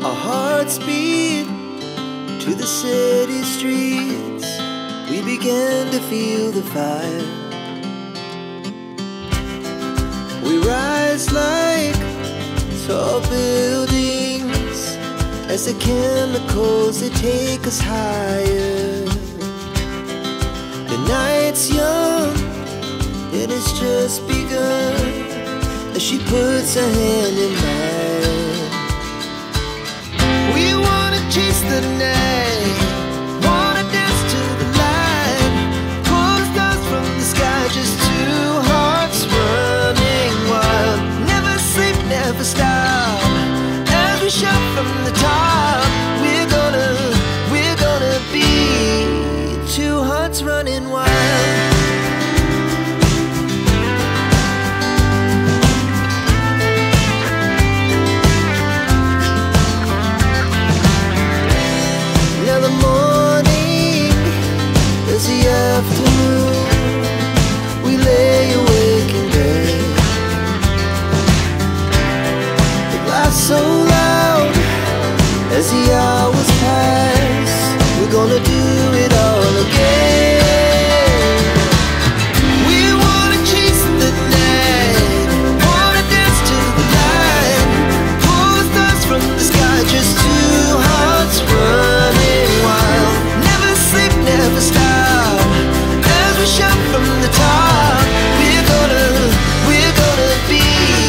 Our hearts beat to the city streets. We began to feel the fire. We rise like tall buildings as the chemicals, they take us higher. The night's young, it has just begun, as she puts her hand in mine. We wanna chase the night, wanna dance to the light, pull the stars from the sky, just two hearts running wild. Never sleep, never stop, as we shout from the top. We're gonna be two hearts running wild. Now the morning is the afternoon. We lay awake in bed. The glass so loud as the hours pass. We're gonna do it all again. We wanna chase the night, wanna dance to the light, pull the stars from the sky, just two hearts running wild. Never sleep, never stop, as we shout from the top. We're gonna be,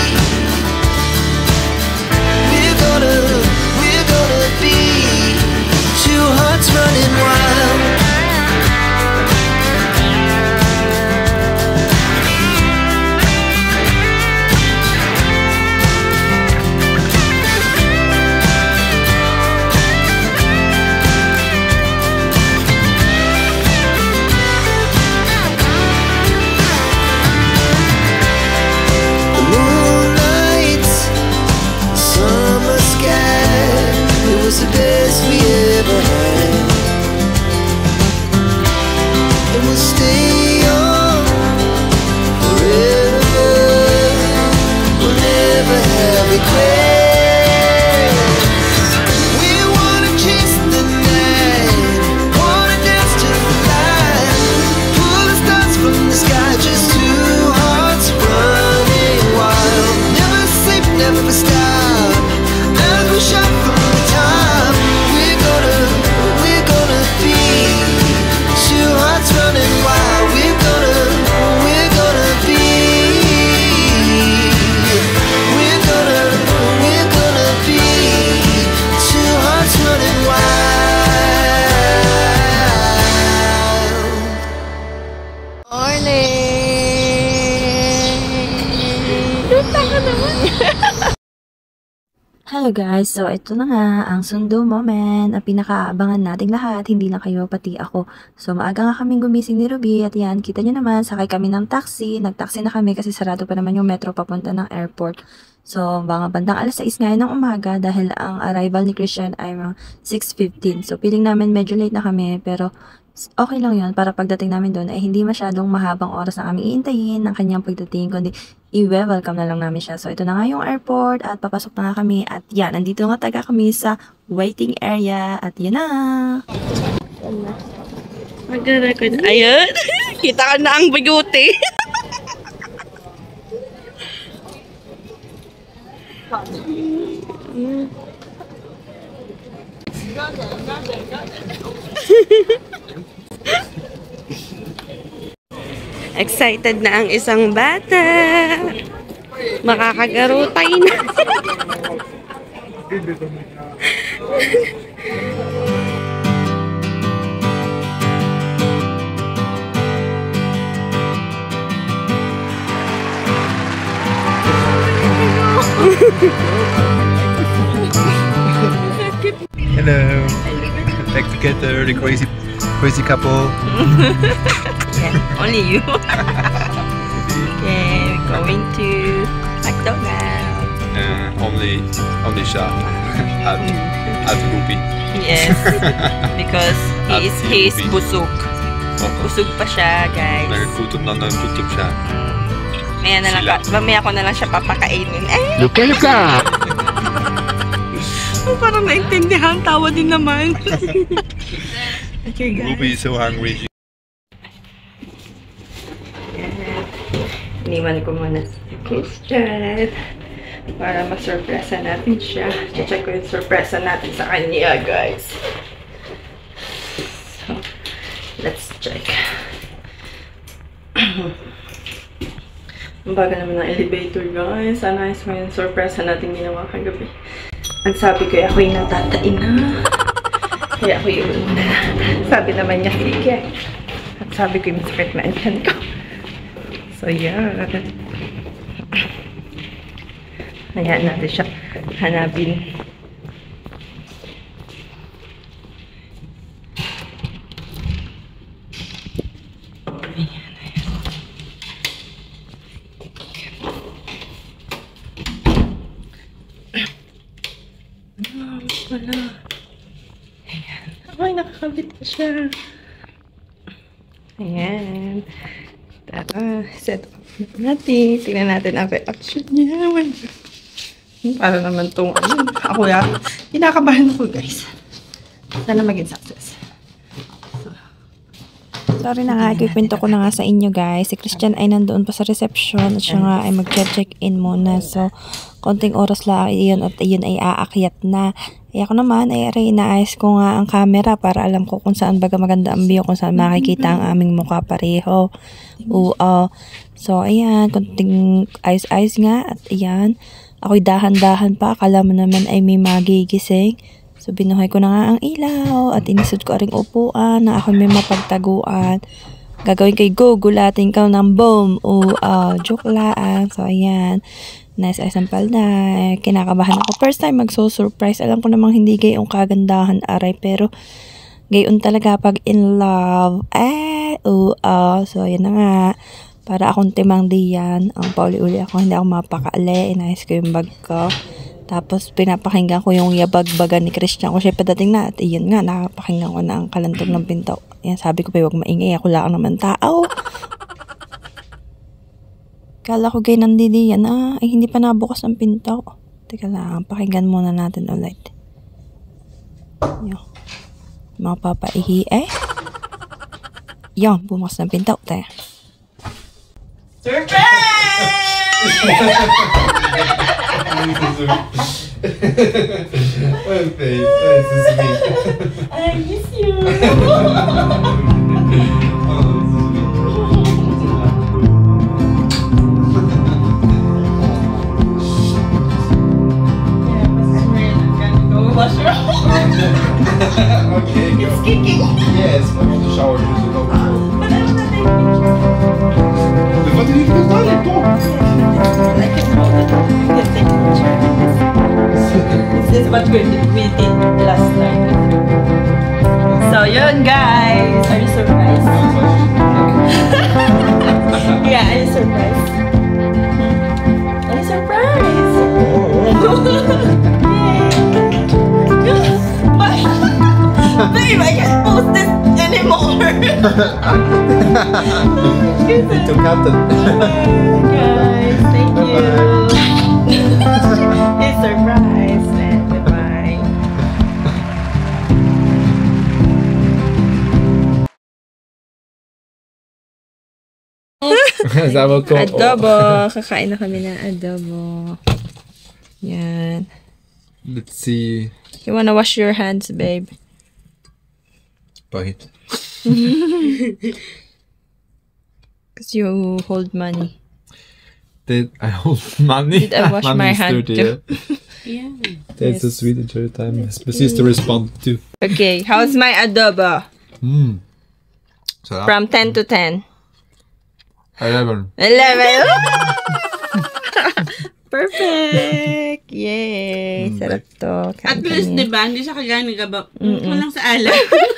we're gonna be two hearts running wild. The moonlight, summer sky, it was the best we ever had. And we'll stay on forever. We'll never have regrets. We wanna chase the night, wanna dance to the light, pull the stars from the sky, just two hearts running wild. Never sleep, never stop, as we shout from the top. We're gonna be two hearts running wild. We're gonna be, we're gonna be two hearts running wild. Hello guys! So ito na nga, ang sundo moment, ang pinakaabangan nating lahat, hindi lang kayo, pati ako. So maaga nga kaming gumising ni Ruby at yan, kita nyo naman, sakay kami ng taxi. Nag-taxi na kami kasi sarado pa naman yung metro papunta ng airport. So mga bandang alas 6 ngayon ng umaga dahil ang arrival ni Christian ay 6:15. So feeling namin medyo late na kami pero okay lang yun para pagdating namin doon ay hindi masyadong mahabang oras na kami iintayin ng kanyang pagdating, kundi i-welcome na lang namin siya. So ito na nga yung airport at papasok na nga kami at yan, nandito nga taga kami sa waiting area at yan na. Mag-record. Ayun! Kita ka na ang biguti. Excited na ang isang bata. Makakagarutay na. Hello. Back together, the crazy couple. Yeah, only you. Okay, we're going to McDonald's. Only shop at Ruby. Yes, because he is busog. Busog pa siya, guys. Nagugutom siya. Mamaya ko na lang siya papakainin. Luka! Parang ka maintindihan. Tawa din naman. Okay, guys. Ruby is so hungry. Iniwan ko muna si Christian para ma-surpresa natin siya. Check ko yung surpresa natin sa kanya, guys. So, let's check. Ang baga naman ng elevator, guys. Sana ayos mo yung surpresa natin ginawa kagabi. Ang sabi ko, ako yung natatain na. Kaya ako yung una. Sabi naman niya, sige. At sabi ko yung masakit na andyan ko. So, yeah. Hayaan natin siya hanapin. Ayan, ayan. Wala. Ayan. Ay, nakakabit na siya. Ayan. Tara, set up natin. Tingnan natin ang reaction niya. Para naman itong ako ya. Kinakabahan ako, guys. Sana maging success. Sorry na nga, ikikwento ko na nga sa inyo guys. Si Christian ay nandoon pa sa reception at siya nga ay mag-check-in muna. So, konting oras lang iyon at iyon ay aakyat na. Kaya ako naman ay inaayos ko nga ang camera para alam ko kung saan baga maganda ang view, kung saan makikita ang aming mukha pareho. So, ayan, konting ayos-ayos nga at ayan. Ako'y dahan-dahan pa, akala mo naman ay may magigising. So, binuhay ko na nga ang ilaw at inisod ko ring upuan na ako may mapagtaguan. Gagawin kay go, gulatin ka ng boom. Joke lang. So, ayan. Nice ay sampal na. Kinakabahan ako. First time magso-surprise. Alam ko namang hindi gayong kagandahan aray. Pero, gayon talaga pag in love. So, ayan na nga. Para akong timang diyan. Ang pauli-uli ako. Hindi ako mapakaali. Inayos ko yung bag ko. Tapos, pinapakinggan ko yung yabag-bagan ni Christian ko siya padating na. At iyon nga, nakapakinggan ko na ang kalantog ng pinto. Yan, sabi ko pa, huwag maingay. Ako lang naman tao. Kala ko gay nandidi yan. Ay, hindi pa nabukas ang pinto. Teka lang, pakinggan muna natin ulit. Yan. Mapapaihi Yan, bumas ng pinto. Teka. I miss you. Okay, go. It's kicking. Yes, I'm in the shower. But I don't want to take pictures. What did you do? I can hold it. You can take a picture. This is what we did last night. So yun guys. Are you surprised? Yeah, are you surprised? Are you surprised? Babe, I can't post this anymore. To Captain. Guys, thank you. It's surprise and goodbye. Adobo. Kakain na kami ng adobo. Yan. Let's see. You wanna wash your hands, babe? Bite. Because you hold money. Did I hold money? Did I wash my hand too? Yeah. That's so sweet. Enjoy your time. Yes, please to respond to. Okay, how's my adobo? So From 10 to 10. 11. 11. Perfect! Yay! Sarap to. At least, di ba, hindi siya kagaya ng gaba. Walang sa ala.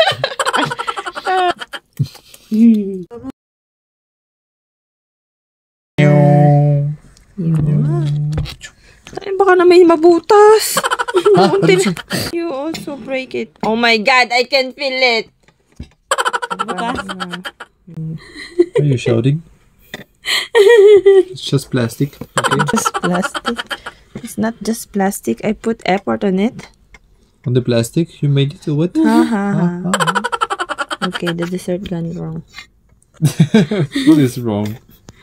Ay, baka na may mabutas. You also break it. Oh my God, I can feel it. Are you shouting? It's just plastic. Okay. Just plastic. It's not just plastic. I put effort on it. On the plastic? You made it what? Okay, the dessert gone wrong. What is wrong?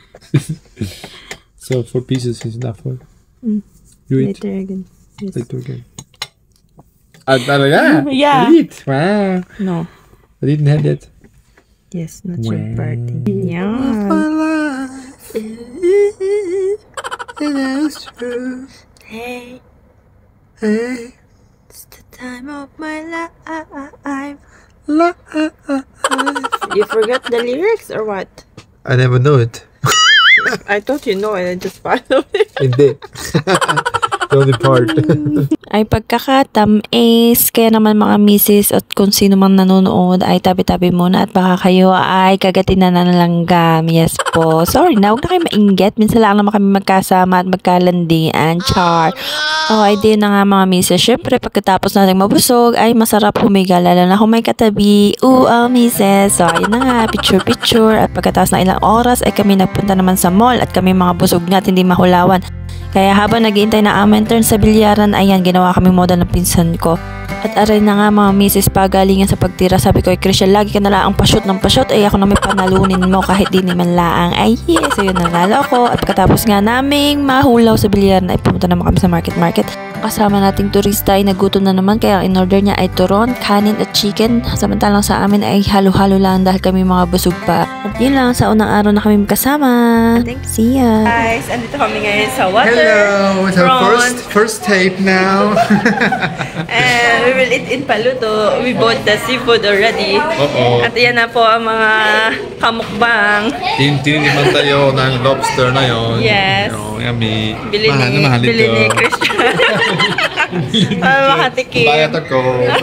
So 4 pieces is enough for you eat Later again. Yes. later again. Yeah. Yeah. You eat. Wow. No. I didn't have that. Yes, not your Wow. party. Yeah. Hey, it's the time of my life. You forgot the lyrics or what? I never know it. I thought you know and I just followed it. Hindi. The only part. Ay pagkakatamis, kaya naman mga misis at kung sino mang nanonood ay tabi-tabi muna at baka kayo ay kagatin na ng langgam. Yes po. Sorry na, huwag na kayo mainggit. Minsan lang naman kami magkasama at magkalandian. Char. Oh, ay din na nga mga misis. Siyempre, pagkatapos natin mabusog, ay masarap humiga. Lalo na kung may katabi. Misis. So, ayun na nga. Picture-picture. At pagkatapos na ilang oras, ay kami nagpunta naman sa mall. At kami mga busog na at hindi mahulawan. Kaya habang naghihintay na aming turn sa bilyaran, ayan, ginawa kaming model ng pinsan ko. At aray na nga mga misis, pagalingan sa pagtira. Sabi ko, Christian, lagi ka na lang pa-shoot ng pa-shoot. Ay ako na may panalunin mo kahit di naman laang. Ay yes, so yun nanalo ako. At pagkatapos nga naming mahulaw sa bilyaran, ay pumunta naman kami sa market. Kasama nating turista ay nagutom na naman. Kaya ang in-order niya ay turon, kanin at chicken. Samantalang sa amin ay halo-halo lang dahil kami mga busog pa. At yun lang, sa unang araw na kami kasama. See ya! Guys, andito kami ngayon sa water. Hello, it's our front. first tape now. And we will eat in Paluto. We bought the seafood already. At yan na po ang mga kamukbang. Tiniman tayo ng lobster na yon. Yes. Yummy. Bili ni Christian. Para makatikim. Bayat ako.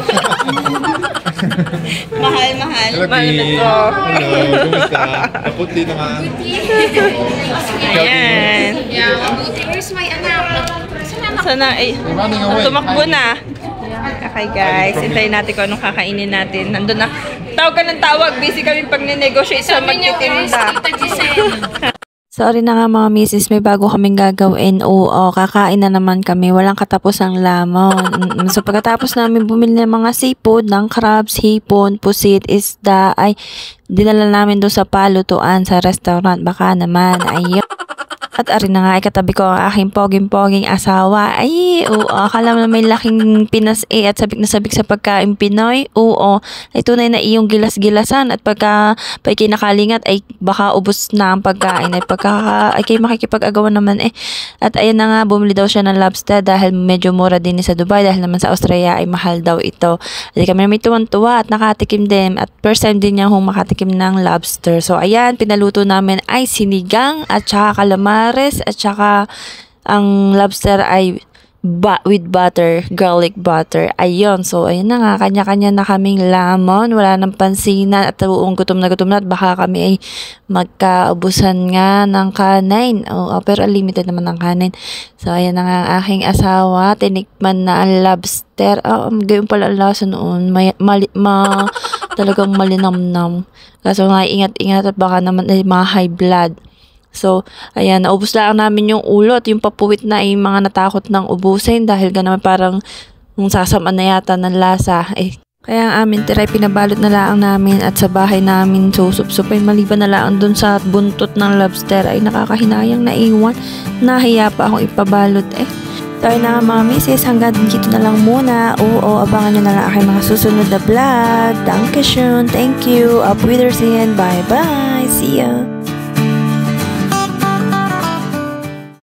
Mahal. Hello, Mahal na to. Hello, kumusta? Naputli naman. Ayan. Where's my anak? Sana ay Running away. tumakbo na. Okay guys, hintayin natin kung anong kakainin natin. Nandun na. Tawag ka ng tawag. Busy kami pag ninegotiate sa magtitinda. Sorry na nga mga misis, may bago kaming gagawin. Oo, kakain na naman kami. Walang katapusang lamon. So pagkatapos namin bumili ng mga seafood, ng crabs, hipon, pusit, isda, ay dinala namin doon sa palutuan sa restaurant. Baka naman, ayun. At arin na nga, ay katabi ko ang aking poging-poging asawa. Ay, oo, akala mo na may laking Pinas at sabik na sabik sa pagkain Pinoy. Oo, ay tunay na iyong gilas-gilasan at pagka kinakalingat ay baka ubos na ang pagkain. Ay kayo makikipag-agawan naman eh. At ayan na nga, bumili daw siya ng lobster dahil medyo mura din sa Dubai dahil naman sa Australia ay mahal daw ito. At kami may tuwan-tuwa at nakatikim din at first time din niya makatikim ng lobster. So ayan, pinaluto namin ay sinigang at saka calamari. At saka ang lobster ay with butter, garlic butter. Ayun. So, ayun na nga. Kanya-kanya na kaming lamon. Wala nang pansinan at buong gutom na at baka kami ay magkaubusan nga ng kanin. Pero limited naman ng kanin. So, ayun na nga ang aking asawa. Tinikman na ang lobster. Gayon pala ang lasa noon. Talagang malinamnam. Kaso nga, ingat-ingat at baka naman ay mga high blood. So, ayan, naubos lang namin yung ulo at yung papuwit na ay mga natakot ng ubusin dahil gano'n parang sasamaan na yata ng lasa. Kaya ang amin tiray pinabalot na lang namin at sa bahay namin susupsupay maliban na lang dun sa buntot ng lobster ay nakakahinayang naiwan. Nahiya pa akong ipabalot So, ayun na nga mga misis, hanggang dito na lang muna. Oo, abangan nyo na lang aking mga susunod na vlog. Dankeschön, thank you, auf Wiedersehen, bye bye, see ya!